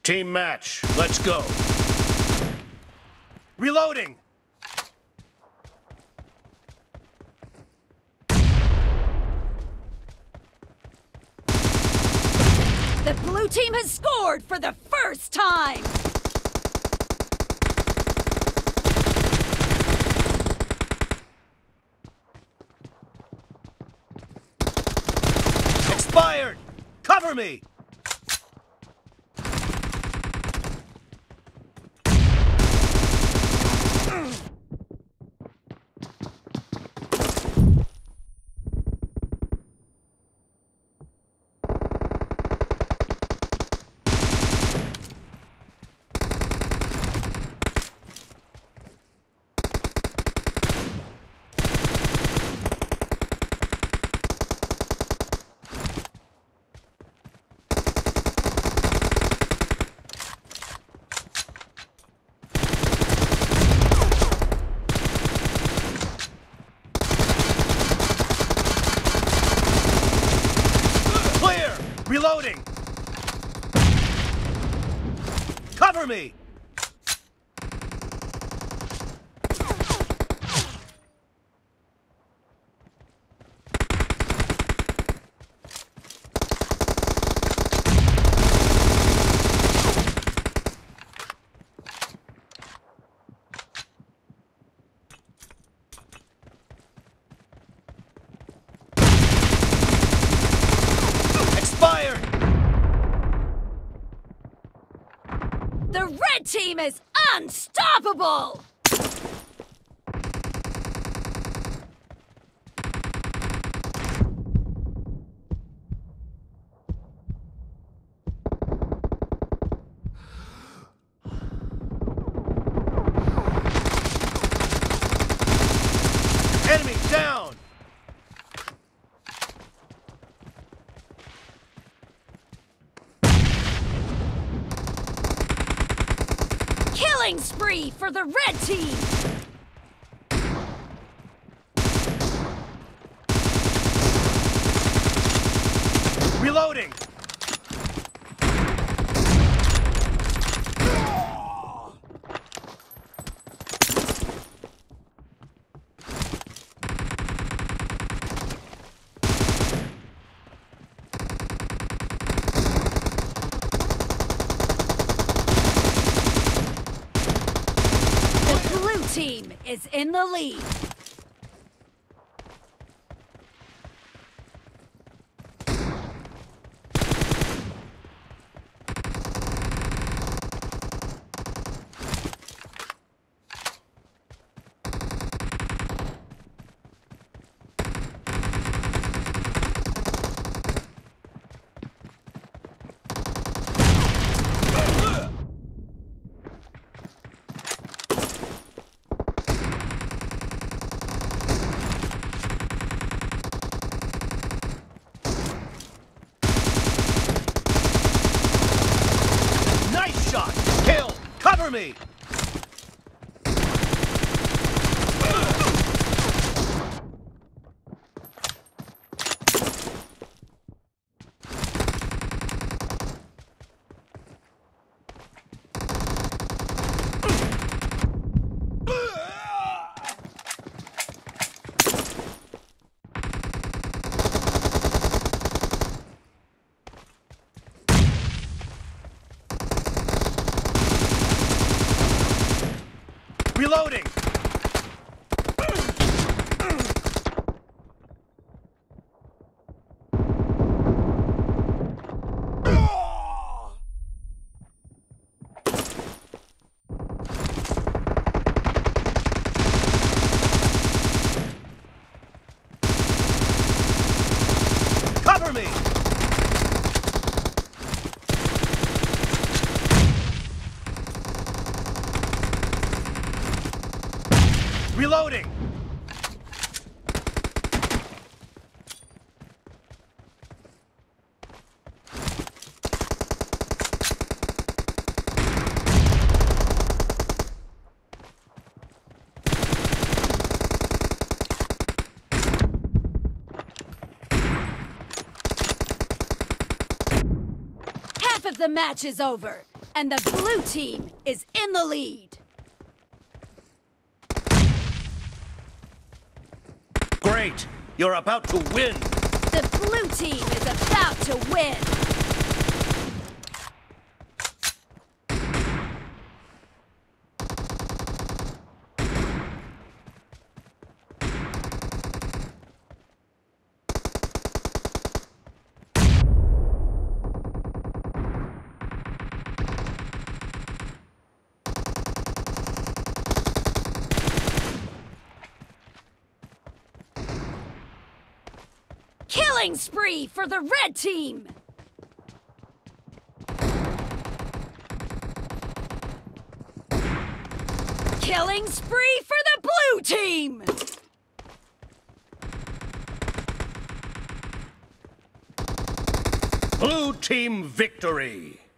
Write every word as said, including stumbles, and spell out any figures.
Team match, let's go. Reloading! The blue team has scored for the first time! Expired! Cover me! Reloading! Cover me! The red team is unstoppable! Enemy down! Killing spree for the red team! Reloading! Team is in the lead. Kill! Cover me! Reloading! Cover me! Reloading! Half of the match is over. And the blue team is in the lead. Great! You're about to win! The blue team is about to win. Killing spree for the red team! Killing spree for the blue team! Blue team victory!